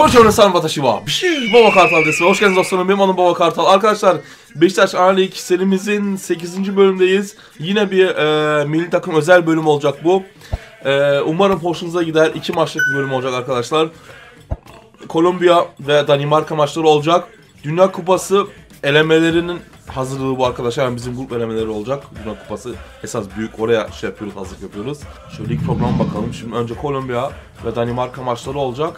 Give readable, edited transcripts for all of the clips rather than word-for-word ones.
Kocaman San Vatashiwa. Baba Kartal desme. Hoş geldiniz dostlarım. Benim adım Baba Kartal. Arkadaşlar Beşiktaş A Lig serimizin 8. bölümdeyiz. Yine bir milli takım özel bölüm olacak bu. Umarım hoşunuza gider. 2 maçlık bir bölüm olacak arkadaşlar. Kolombiya ve Danimarka maçları olacak. Dünya Kupası elemelerinin hazırlığı bu arkadaşlar. Yani bizim grup elemeleri olacak. Dünya Kupası esas büyük, oraya şey yapıyoruz, hazırlık yapıyoruz. Şöyle ilk programa bakalım. Şimdi önce Kolombiya ve Danimarka maçları olacak.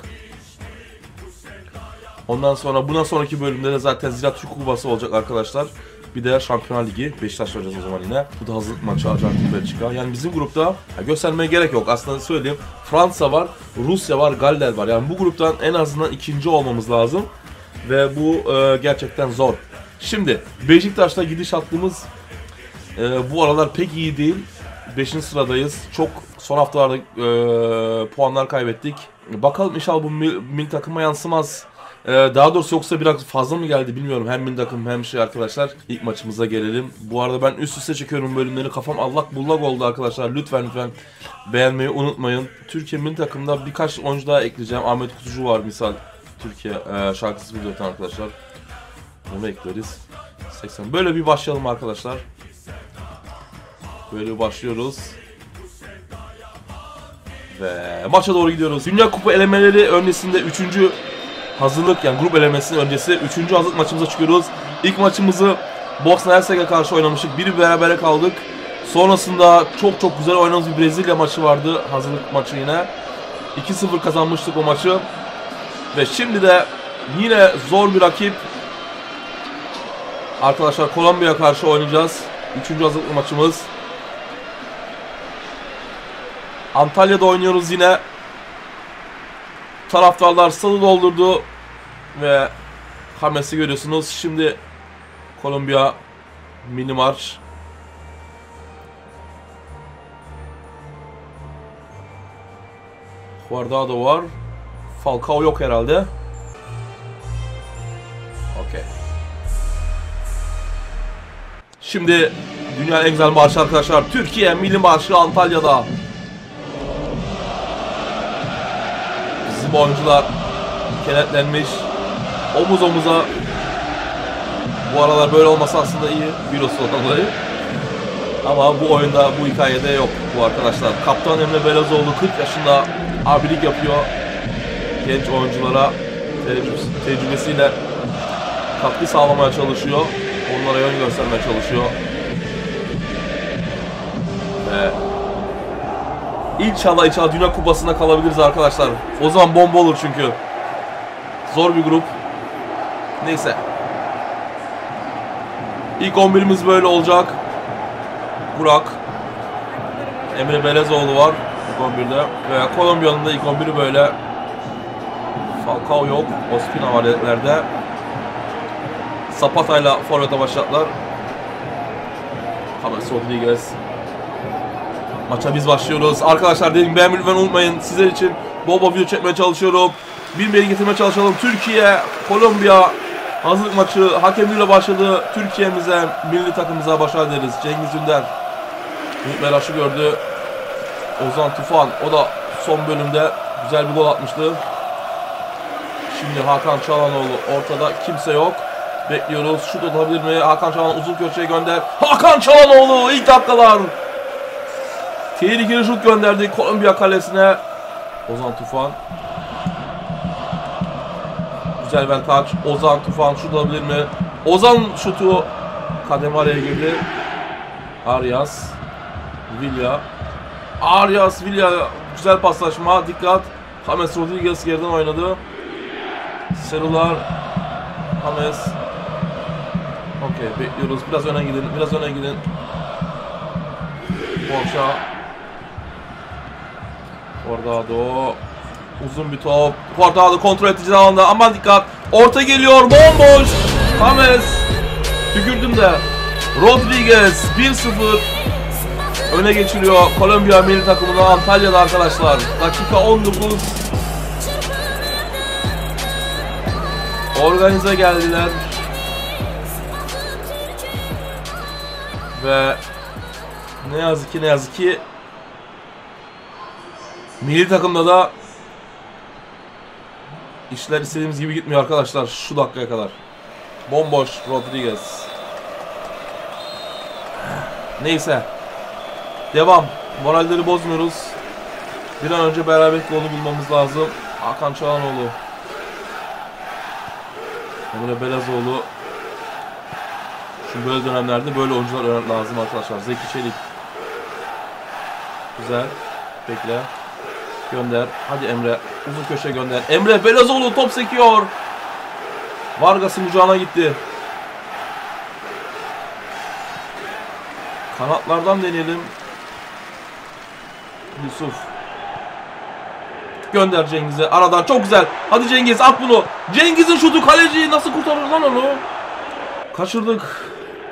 Ondan sonra bundan sonraki bölümde de zaten Ziraat Türk Kupası olacak arkadaşlar. Bir de Şampiyonlar Ligi. Beşiktaş olacağız o zaman yine. Bu da hazırlık maçı Arjantin Belçika. Yani bizim grupta göstermeye gerek yok. Aslında söyleyeyim. Fransa var, Rusya var, Galler var. Yani bu gruptan en azından ikinci olmamız lazım. Ve bu gerçekten zor. Şimdi Beşiktaş'ta gidişatımız bu aralar pek iyi değil. 5. sıradayız. Çok son haftalarda puanlar kaybettik. Bakalım inşallah bu milli takıma yansımaz. Daha doğrusu yoksa biraz fazla mı geldi bilmiyorum. Hem milli takım hem şey arkadaşlar. İlk maçımıza gelelim. Bu arada ben üst üste çekiyorum bölümleri. Kafam allak bullak oldu arkadaşlar. Lütfen beğenmeyi unutmayın. Türkiye milli takımda birkaç oyuncu daha ekleyeceğim. Ahmet Kutucu var misal. Türkiye şarkısı biliyorsun arkadaşlar. Onu ekleriz. 80. Böyle bir başlayalım arkadaşlar. Böyle başlıyoruz. Ve maça doğru gidiyoruz. Dünya Kupa elemeleri öncesinde 3. hazırlık, yani grup elemesinin öncesi 3. hazırlık maçımıza çıkıyoruz. İlk maçımızı Bosna Hersek'e karşı oynamıştık. Bir berabere kaldık. Sonrasında çok güzel oynadığımız bir Brezilya maçı vardı. Hazırlık maçı yine. 2-0 kazanmıştık o maçı. Ve şimdi de yine zor bir rakip. Arkadaşlar Kolombiya'ya karşı oynayacağız. 3. hazırlık maçımız. Antalya'da oynuyoruz yine. Taraftarlar stadı doldurdu. Ve Hames'i görüyorsunuz. Şimdi Kolombiya mini marş. Guardado var. Falcao yok herhalde. Okey. Şimdi dünyanın en güzel marşı arkadaşlar. Türkiye milli marşı Antalya'da. Bizim oyuncular kenetlenmiş. Omuz omuza. Bu aralar böyle olması aslında iyi. Virüsünden dolayı. Ama bu oyunda, bu hikayede yok bu arkadaşlar. Kaptan Emre Belezoğlu 40 yaşında abilik yapıyor. Genç oyunculara tecrübesiyle katkı sağlamaya çalışıyor. Onlara yön göstermeye çalışıyor. Ve İnşallah Dünya Kupası'nda kalabiliriz arkadaşlar. O zaman bomba olur çünkü. Zor bir grup. Neyse. İlk 11'imiz böyle olacak. Burak. Emre Belezoğlu var ilk 11'de. Ve Kolombiya'nın da ilk 11'i böyle. Falcao yok. Ospina var yedeklerde. Zapata'yla forvete başlattılar. James Rodriguez. Maça biz başlıyoruz. Arkadaşlar dediğim gibi beğenmeyi lütfen unutmayın. Sizler için bol video çekmeye çalışıyorum. Bilmeyi getirmeye çalışalım. Türkiye, Kolombiya hazırlık maçı hakemliyle başladı. Türkiye'mize, milli takımımıza başarı dileriz. Cengiz Ünder. Ümit Meraş'ı gördü. Ozan Tufan. O da son bölümde güzel bir gol atmıştı. Şimdi Hakan Çalhanoğlu ortada. Kimse yok. Bekliyoruz. Şut atabilir mi? Hakan Çalhanoğlu uzun köşeye gönder. Hakan Çalhanoğlu ilk dakikalar. Tehlikeli şut gönderdi Kolombiya kalesine. Ozan Tufan. Güzel bir taç. Ozan Tufan şut alabilir mi? Ozan şutu kademe araya girdi. Arias. Villa. Arias, Villa. Güzel paslaşma. Dikkat. James Rodriguez geriden oynadı. Serular. James. Okey, bekliyoruz. Biraz öne gidin. Biraz öne gidin. Borşa. Guardado. Uzun bir top. Guardado kontrol edici alanda. Aman dikkat. Orta geliyor. Bomboş. James. Tükürdüm de. Rodriguez 1-0 öne geçiriyor Kolombiya milli takımına Antalya'da arkadaşlar. Dakika 19. Organize geldiler. Ve ne yazık ki milli takımda da İşler istediğimiz gibi gitmiyor arkadaşlar şu dakikaya kadar. Bomboş Rodriguez. Neyse. Devam. Moralleri bozmuyoruz. Bir an önce beraberlik yolunu bulmamız lazım. Hakan Çalhanoğlu. Emre Belezoğlu. Şimdi böyle dönemlerde böyle oyuncular lazım arkadaşlar. Zeki Çelik. Güzel. Bekle. Gönder. Hadi Emre. Uzun köşe gönder. Emre Belezoğlu top sekiyor. Vargas'ın kucağına gitti. Kanatlardan deneyelim. Yusuf. Gönder Cengiz'e. Aradan çok güzel. Hadi Cengiz at bunu. Cengiz'in şutu, kaleci nasıl kurtarır lan onu? Kaçırdık.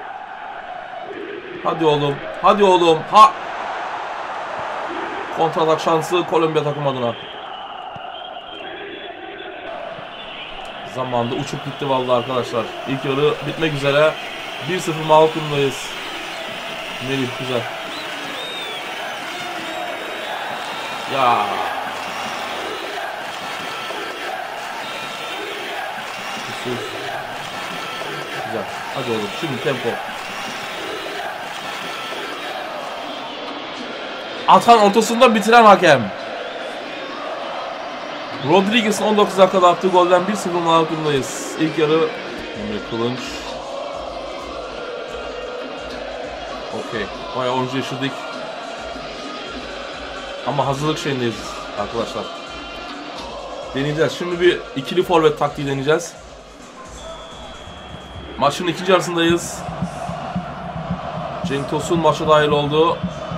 Hadi oğlum. Hadi oğlum. Ha. Kontratak şansı Kolombiya takım adına. Zamanında uçup gitti vallahi arkadaşlar. İlk yarı bitmek üzere. 1-0 mağlup durumdayız. Melih güzel. Ya. Güzel. Hadi oğlum şimdi tempo. Atan ortasında bitiren hakem. Rodriguez'in 19 dakikada attığı golden 1-0 mağlup durumdayız. İlk yarı Emre Kılınç. Okey. Bayağı oyuncu yaşadık. Ama hazırlık şeyindeyiz arkadaşlar. Deneyeceğiz. Şimdi bir ikili forvet taktiği deneyeceğiz. Maçın ikinci yarısındayız. Cenk Tosun maça dahil oldu.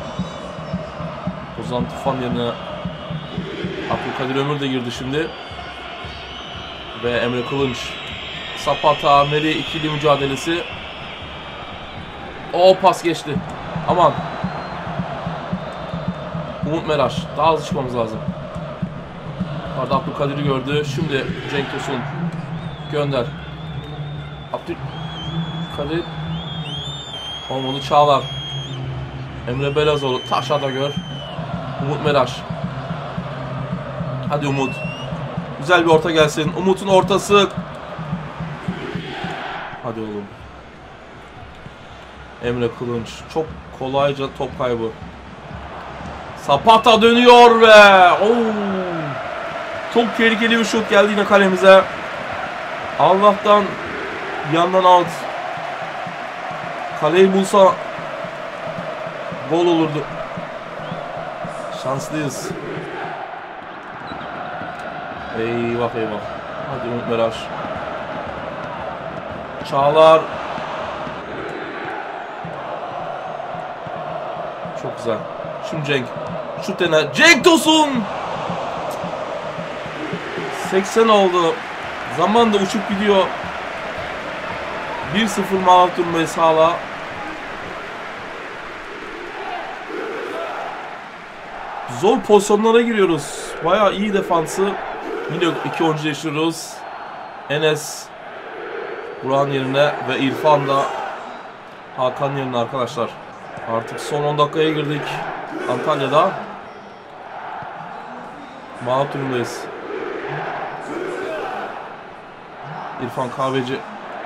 Ozan Tufan yerine Abdülkadir Ömür de girdi şimdi. Ve Emre Kılınç. Zapata, Meri ikili mücadelesi. O pas geçti. Aman. Umut Meraş. Daha hızlı çıkmamız lazım. Arda Abdülkadir'i gördü. Şimdi Cenk Tosun. Gönder. Abdülkadir. Olmadı. Çağlar. Emre Belezoğlu. Taşa da gör. Umut Meraş. Hadi Umut. Güzel bir orta gelsin. Umut'un ortası. Hadi oğlum. Emre Kılınç. Çok kolayca top kaybı. Zapata dönüyor ve çok tehlikeli bir şut geldi yine kalemize. Allah'tan yandan out. Kaleyi bulsa gol olurdu. Şanslıyız. Eyvah eyvah. Hadi Umut Meraş. Çağlar. Çok güzel. Şimdi Cenk. Şut dene. Cenk Tosun. 80 oldu. Zaman da uçup gidiyor. 1-0 mağlup durmayız hala. Zor pozisyonlara giriyoruz. Bayağı iyi defansı. Yine iki oyuncu yaşıyoruz. Enes Burak'ın yerine ve İrfan da Hakan yerine arkadaşlar. Artık son 10 dakikaya girdik. Antalya'da. Mağlup durumdayız. İrfan Kahveci.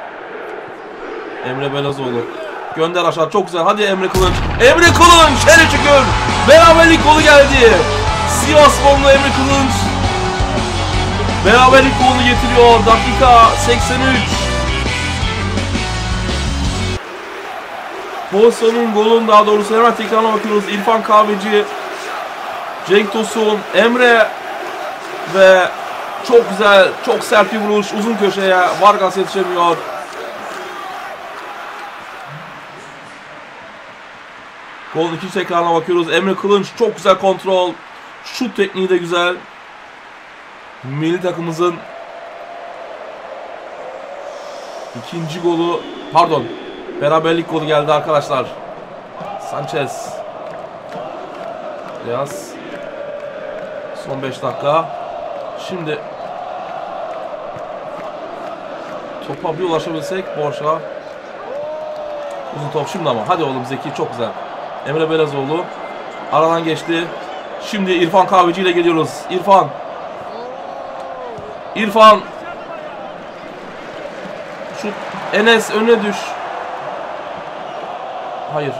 Emre Belezoğlu. Gönder aşağı. Çok güzel. Hadi Emre Kılınç. Emre Kılınç. Hele şükür. Beraberlik golü geldi. Sivassporlu Emre Kılınç. Beraberlik golünü getiriyor. Dakika 83. Pozisyonun golün daha doğrusu hemen tekrarına bakıyoruz. İrfan Kahveci. Cenk Tosun. Emre. Ve çok güzel. Çok sert bir vuruş. Uzun köşeye. Vargas yetişemiyor. Golün ikinci tekrarına bakıyoruz. Emre Kılınç çok güzel kontrol. Şut tekniği de güzel. Milli takımımızın ikinci golü, pardon, beraberlik golü geldi arkadaşlar. Sanchez. Beyaz. Son 5 dakika. Şimdi topa bir ulaşabilsek Borşa. Uzun top şimdi ama. Hadi oğlum Zeki, çok güzel. Emre Belezoğlu aradan geçti. Şimdi İrfan Kahveci ile geliyoruz. İrfan. İrfan. Şut. Enes önüne düş. Hayır.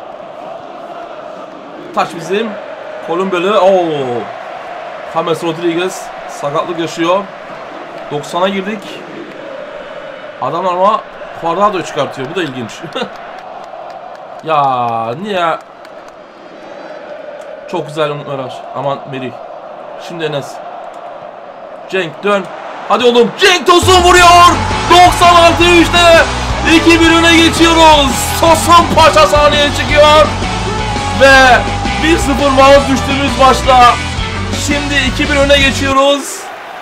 Taç bizim. Kolombiyalı. James Rodriguez sakatlık yaşıyor. 90'a girdik. Adam ama Cuadrado'yu çıkartıyor. Bu da ilginç. Ya niye? Çok güzel Umut. Aman Merih. Şimdi Enes. Cenk dön. Hadi oğlum. Cenk Tosun vuruyor. 96-3'te 2-1 öne geçiyoruz. Tosun Paşa sahneye çıkıyor. Ve 1-0 mağlup düştüğümüz maçta şimdi 2-1 öne geçiyoruz.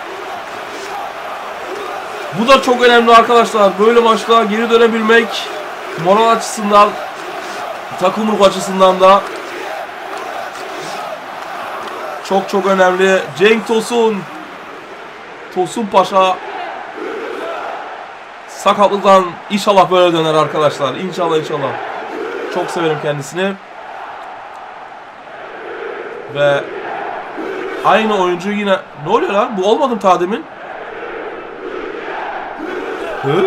Bu da çok önemli arkadaşlar. Böyle maçta geri dönebilmek moral açısından, takım ruhu açısından da çok önemli. Cenk Tosun. Tosun Paşa sakatlıktan inşallah böyle döner arkadaşlar. İnşallah. Çok severim kendisini. Ve aynı oyuncu yine... Ne oluyor lan? Bu olmadı mı ta demin? Hı?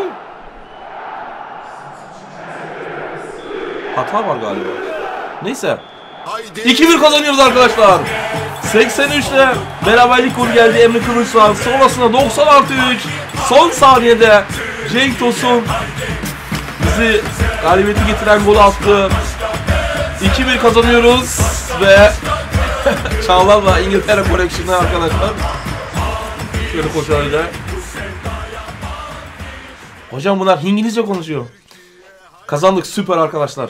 Hata var galiba. Neyse. 2-1 kazanıyoruz arkadaşlar. 83'te beraberlik golü geldi Emre Kılıç'tan. Sonrasında 90+3 son saniyede Cenk Tosun bizi galibiyeti getiren golü attı. 2-1 kazanıyoruz ve Çağlar'la İngiltere Collection'ı arkadaşlar. Şöyle koşar da. Hocam bunlar İngilizce konuşuyor. Kazandık, süper arkadaşlar.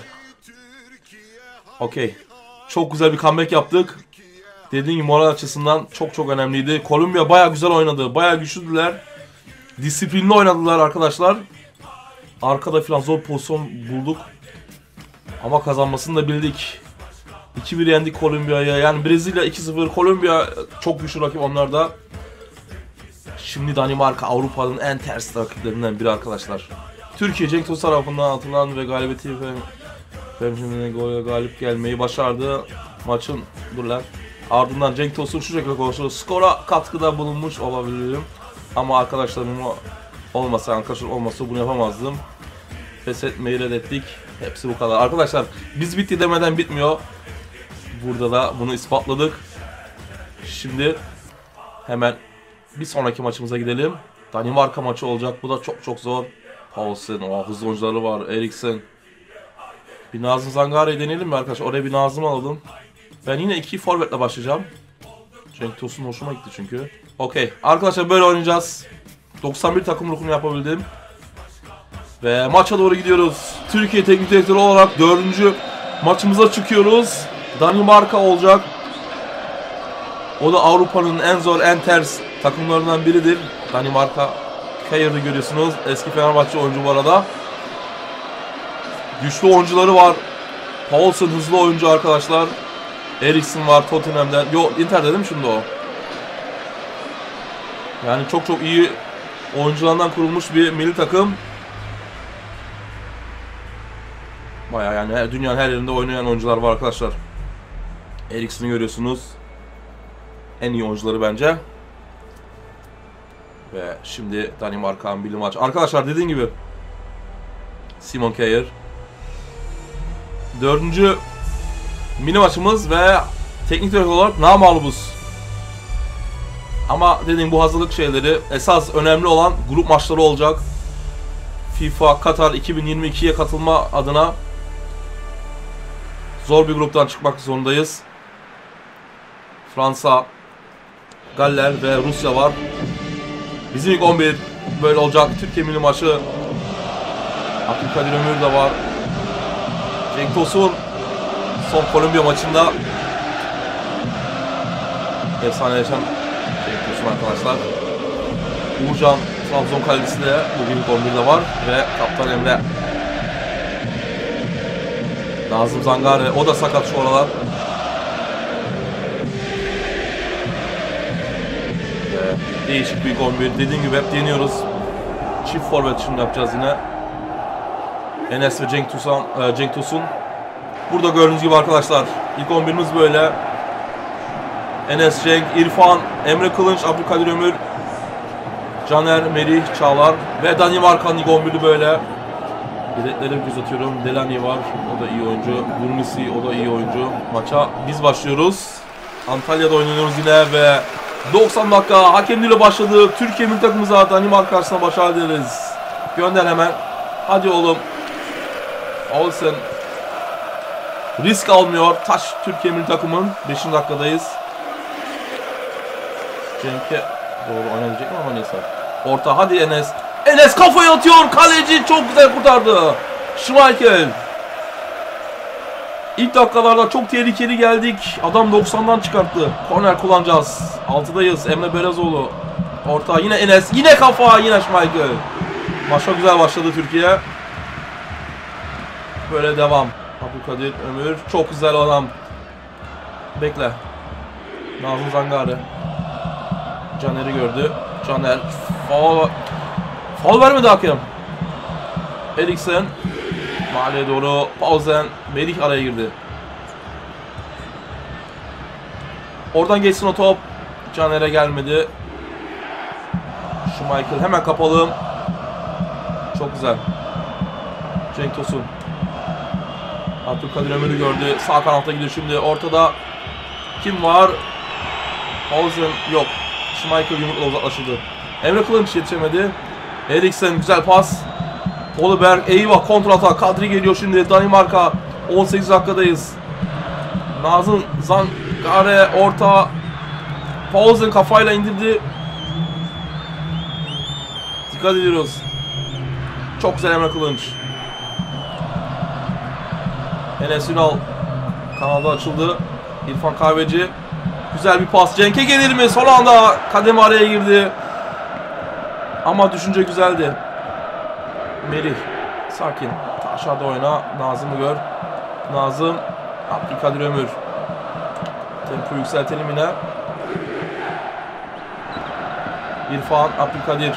Okey. Çok güzel bir comeback yaptık. Dediğim gibi moral açısından çok önemliydi. Kolombiya bayağı güzel oynadı. Bayağı güçlüdüler. Disiplinli oynadılar arkadaşlar. Arkada falan zor pozisyon bulduk. Ama kazanmasını da bildik. 2-1 yendik Kolombiya'ya. Yani Brezilya 2-0. Kolombiya çok güçlü rakip onlar da. Şimdi Danimarka Avrupa'nın en ters rakiplerinden biri arkadaşlar. Türkiye Cenk Tosun tarafından atılan ve galibiyeti ve galip gelmeyi başardı. Maçın ardından Cenk Tosun şu şekilde konuşuyor. Skora katkıda bulunmuş olabilirim. Ama arkadaşlarım olmasa bunu yapamazdım. Pes etmeyi reddettik. Hepsi bu kadar. Arkadaşlar biz bitti demeden bitmiyor. Burada da bunu ispatladık. Şimdi hemen bir sonraki maçımıza gidelim. Danimarka maçı olacak. Bu da çok zor. Paulsen, hızlı oyuncuları var. Eriksen. Bir Nazım Zangare'yi deneyelim mi arkadaşlar? Oraya bir Nazım alalım. Ben yine 2 forvetle başlayacağım. Cenk Tosun hoşuma gitti çünkü. Okey. Arkadaşlar böyle oynayacağız. 91 takım ruhunu yapabildim. Ve maça doğru gidiyoruz. Türkiye Teknik Direktörü olarak 4. maçımıza çıkıyoruz. Danimarka olacak. O da Avrupa'nın en zor, en ters takımlarından biridir. Danimarka. Kayır'ı görüyorsunuz. Eski Fenerbahçe oyuncu bu arada. Güçlü oyuncuları var. Paulsen hızlı oyuncu arkadaşlar. Eriksen var Tottenham'den. Inter'de değil mi şimdi o? Yani çok iyi oyunculardan kurulmuş bir milli takım. Bayağı yani dünyanın her yerinde oynayan oyuncular var arkadaşlar. Eriksen'i görüyorsunuz. En iyi oyuncuları bence. Ve şimdi Danimarka'nın milli maç. Arkadaşlar dediğim gibi Simon Kjær 4. mini maçımız ve teknik direktör olarak namağlubuz. Ama dediğim bu hazırlık şeyleri esas önemli olan grup maçları olacak. FIFA Katar 2022'ye katılma adına zor bir gruptan çıkmak zorundayız. Fransa, Galler ve Rusya var. Bizim ilk 11 böyle olacak. Türkiye milli maçı. Abdülkadir Ömür de var. Cenk Tosun son Kolombiya maçında efsaneleşen Cenk Tosun arkadaşlar. Uğurcan Trabzon kalecisi de bugün ilk 11'de var ve kaptan Emre. Nazım Zangare o da sakat şu aralar. Değişik bir 11. Dediğim gibi hep deniyoruz. Çift forvet şimdi yapacağız yine. Enes ve Cenk Tosun. Burada gördüğünüz gibi arkadaşlar ilk 11'imiz böyle. Enes, Cenk, İrfan, Emre Kılınç, Abdülkadir Ömür, Caner, Merih, Çağlar ve Danimarka'nın ilk 11'i böyle. Yedekleri göz atıyorum. Delany var. O da iyi oyuncu. Gurmisi, o da iyi oyuncu. Maça biz başlıyoruz. Antalya'da oynuyoruz yine ve 90 dakika hakemliyle başladı. Türkiye milli takımımıza Danimarka karşısında başarı dileriz. Gönder hemen. Hadi oğlum. Olsen. Risk almıyor. Taş Türkiye milli takımın. 5. dakikadayız. Cenk'e doğru oynayacak ama neyse. Orta hadi Enes. Enes kafayı atıyor. Kaleci çok güzel kurtardı. Schmeichel. İlk dakikalarda çok tehlikeli geldik. Adam 90'dan çıkarttı. Korner kullanacağız. 6'dayız. Emre Belezoğlu. Orta yine Enes. Yine kafa. Yine Schmeichel. Maça güzel başladı Türkiye. Böyle devam. Abdülkadir Ömür. Çok güzel adam. Bekle. Nazım Zangari. Caner'i gördü. Caner. Faul vermedi hakem. Eriksen. Mahalleye doğru. Pauzen. Merih araya girdi. Oradan geçsin o top. Caner'e gelmedi. Schmeichel hemen kapalı. Çok güzel. Cenk Tosun. Abdülkadir Ömür'ü gördü. Sağ kanatta gidiyor şimdi. Ortada kim var? Pauzen yok. Schmeichel yumrukla uzaklaşıldı. Emre Kılınç yetişemedi. Eriksen güzel pas. Oliberg eyvah kontrata. Kadri geliyor şimdi. Danimarka 18 dakikadayız. Nazım Zangare orta. Pauzen kafayla indirdi. Dikkat ediyoruz. Çok güzel Emre Kılınç. Enes Ünal kanalda açıldı. İrfan Kahveci. Güzel bir pas. Cenk'e gelir mi? Son anda kademe araya girdi. Ama düşünce güzeldi. Merih. Sakin. Aşağıda oyna. Nazım'ı gör. Nazım. Abdülkadir Ömür. Tempo yükseltelim yine. İrfan. Abdülkadir.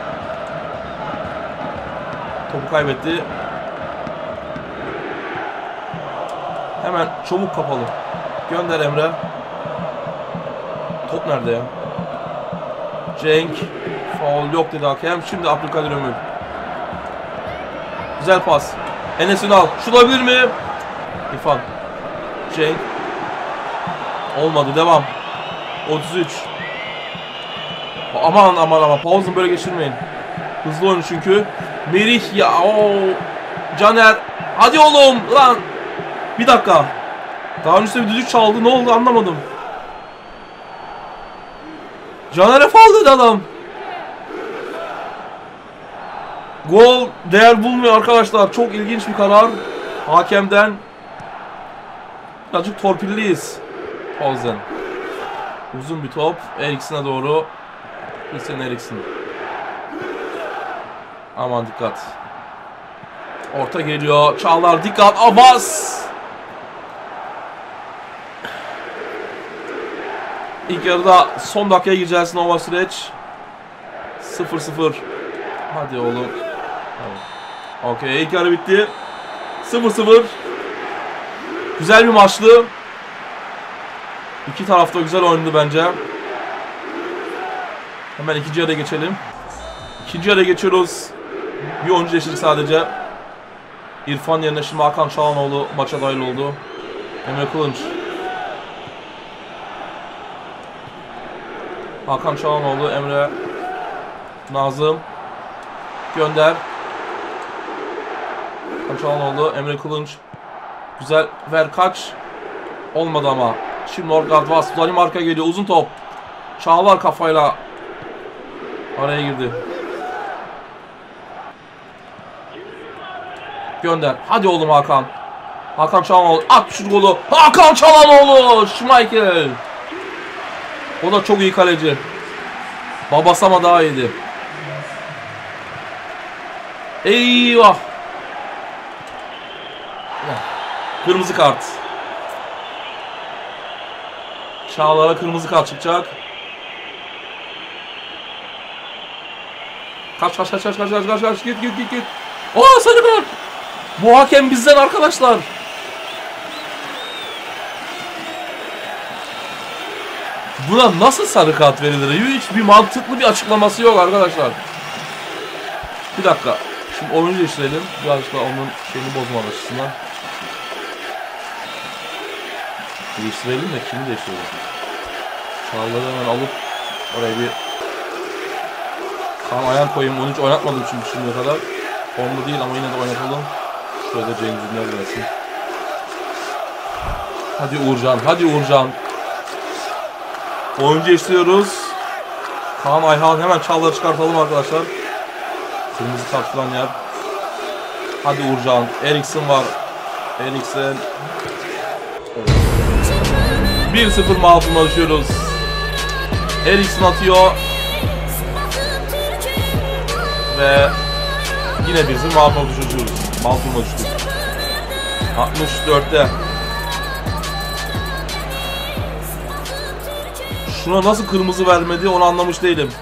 Topu kaybetti. Hemen çabuk kapalı. Gönder Emre. Top nerede ya? Cenk. Faul yok dedi hakem. Şimdi Abdülkadir Ömür. Güzel pas. Enes Ünal. Şutabilir mi? İrfan. Cenk. Olmadı. Devam. 33. Aman. Pause'unu böyle geçirmeyin. Hızlı oyun çünkü. Merih ya. Caner. Hadi oğlum. Lan. Bir dakika. Daha önce bir düdük çaldı. Ne oldu anlamadım. Caner'e faul dedi adam. Gol değer bulmuyor arkadaşlar. Çok ilginç bir karar. Hakemden. Birazcık torpilliyiz. Pauzen. Uzun bir top. Eriksen'e doğru. Christian Eriksen. Aman dikkat. Orta geliyor. Çağlar dikkat. Abbas. İlk yarıda son dakikaya gireceğiz Nova süreç. 0-0. Hadi oğlum. Okey, ilk yarı bitti. 0-0. Güzel bir maçtı. İki tarafta güzel oynadı bence. Hemen ikinci yarıya geçelim. İkinci yarıya geçiyoruz. Bir oyuncu değiştirdik sadece. İrfan yerine şimdi Hakan Çalhanoğlu maça dahil oldu. Emre Kılınç. Hakan Çalhanoğlu, Emre. Nazım. Gönder. Hakan Çalhanoğlu, Emre Kılınç. Güzel. Ver kaç. Olmadı ama. Şimdi Norgard Vas. Danimarka geliyor. Uzun top. Çağlar kafayla araya girdi. Gönder. Hadi oğlum Hakan. Hakan Çalhanoğlu. At şu golü. Hakan Çalhanoğlu. Schmeichel. O da çok iyi kaleci. Babası ama daha iyiydi. Eyvah. Kırmızı kart. Çağlar'a kırmızı kart çıkacak. Kaç git. Sarı kart. Bu hakem bizden arkadaşlar. Buna nasıl sarı kart verilir? Hiçbir mantıklı bir açıklaması yok arkadaşlar. Bir dakika. Şimdi oyuncu değiştirelim. Birazcık daha onun şeyini bozmak açısından. Değiştirelim de kimi değiştirelim? Çağlar'ı hemen alıp oraya bir kan ayağım koyayım. Onu hiç oynatmadım çünkü şimdiye kadar. Formda değil ama yine de oynatalım. Şöyle Cengiz Ünder gelsin. Hadi Uğurcan, hadi Uğurcan. Oyuncu değiştiriyoruz. Kaan Ayhan, hemen Çağlar'ı çıkartalım arkadaşlar. Kırmızı kart falan yer. Hadi Uğurcan. Eriksen var. Eriksen. 1-0 mağlubuna düşüyoruz. Eriksen atıyor. Ve yine 1-0 mağlubuna düşüyoruz. Mağlubuna düştük. 64'te. Şuna nasıl kırmızı vermedi onu anlamış değilim.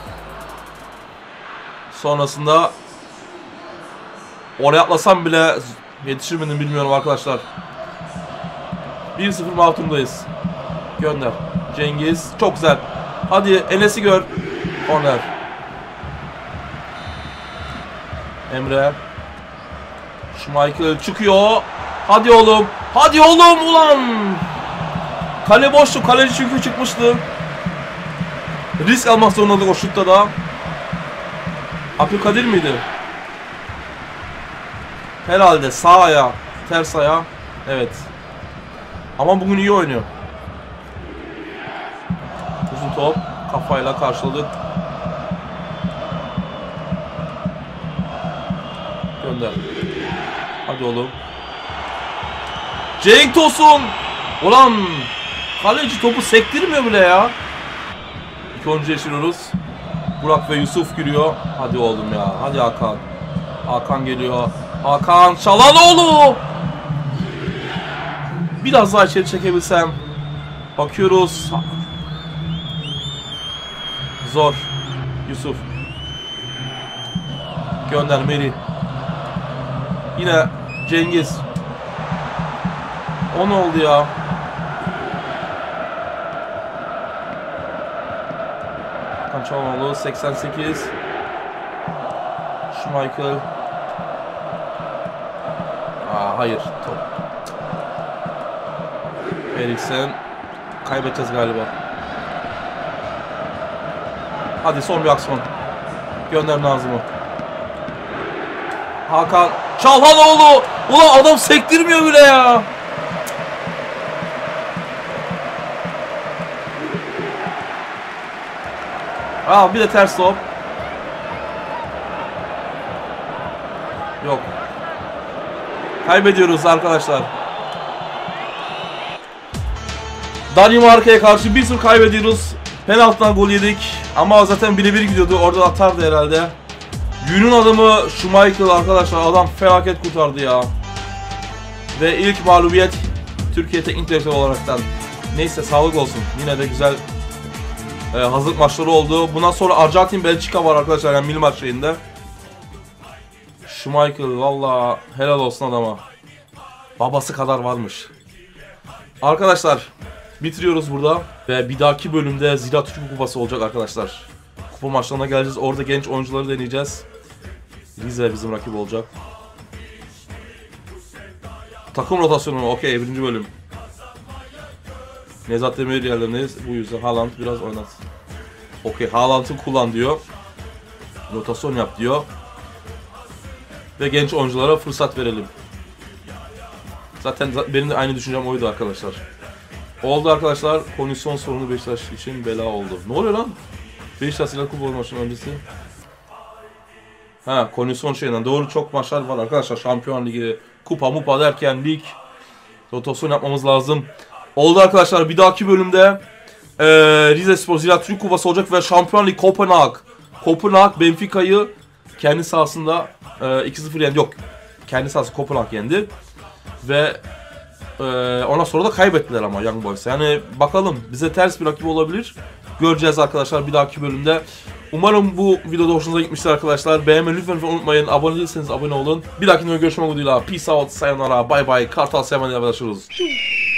Sonrasında oraya atlasam bile yetişir miydim bilmiyorum arkadaşlar. 1-0 mağlubundayız. Gönder. Cengiz. Çok güzel. Hadi Enes'i gör. Korner. Emre. Schmeichel çıkıyor. Hadi oğlum. Hadi oğlum ulan. Kale boştu. Kaleci çünkü çıkmıştı. Risk almak zorundaydık o şutta da. Abdülkadir miydi? Herhalde sağ ayağı, ters ayağı. Evet. Ama bugün iyi oynuyor. Uzun top. Kafayla karşıladık. Gönder. Hadi oğlum. Cenk Tosun. Ulan. Kaleci topu sektirmiyor bile ya. İki oyuncu yaşıyoruz. Burak ve Yusuf giriyor. Hadi oğlum ya. Hadi Hakan. Hakan geliyor. Hakan Çalhanoğlu. Biraz daha içeri çekebilsem. Bakıyoruz. Zor. Yusuf. Gönder Meri. Yine Cengiz. O ne oldu ya? Çalhanoğlu 88. Schmeichel. Hayır top. Eriksen. Kaybedeceğiz galiba. Hadi son bir aksiyon. Gönder Nazım'ı. Hakan Çalhanoğlu. Ulan adam sektirmiyor bile ya. Bir de ters top. Yok. Kaybediyoruz arkadaşlar. Danimarka'ya karşı 1-0 kaybediyoruz. Penaltıdan gol yedik. Ama zaten birebir gidiyordu. Orada atardı herhalde. Günün adamı Schmeichel arkadaşlar. Adam felaket kurtardı ya. Ve ilk mağlubiyet Türkiye Teknik Direktörü olaraktan. Neyse sağlık olsun. Yine de güzel hazırlık maçları oldu. Bundan sonra Arjantin Belçika var arkadaşlar. Yani milli maç şeyinde. Schmeichel valla helal olsun adama. Babası kadar varmış. Arkadaşlar bitiriyoruz burada. Ve bir dahaki bölümde Ziraat Türkiye Kupası olacak arkadaşlar. Kupa maçlarına geleceğiz. Orada genç oyuncuları deneyeceğiz. Rize bizim rakip olacak. Takım rotasyonu okey birinci bölüm. Nezat Demir yerlerindeyiz. Bu yüzden Haaland biraz oynat. Okey Haaland'ı kullan diyor. Rotasyon yap diyor. Ve genç oyunculara fırsat verelim. Zaten benim de aynı düşüncem oydu arkadaşlar. Oldu arkadaşlar. Kondisyon sorunu Beşiktaş için bela oldu. Ne oluyor lan? Beşiktaş ile kupa maçının öncesi. Kondisyon şeyinden. Doğru çok maçlar var arkadaşlar. Şampiyon Ligi, kupa mupa derken lig. Rotasyon yapmamız lazım. Oldu arkadaşlar. Bir dahaki bölümde Rizespor Ziraat Türkiye Kupası olacak ve Şampiyon Lig Kopenhag Benfica'yı kendi sahasında 2-0 yendi. Yok. Kendi sahası Kopenhag yendi. Ve ondan sonra da kaybettiler ama Young Boys. Yani bakalım bize ters bir rakip olabilir. Göreceğiz arkadaşlar bir dahaki bölümde. Umarım bu videoda hoşunuza gitmiştir arkadaşlar. Beğenmeyi lütfen unutmayın. Abone değilseniz abone olun. Bir dahaki videoda görüşmek üzere. Peace out. Sayonara. Bye bye. Kartal Seven'le arkadaşlarız.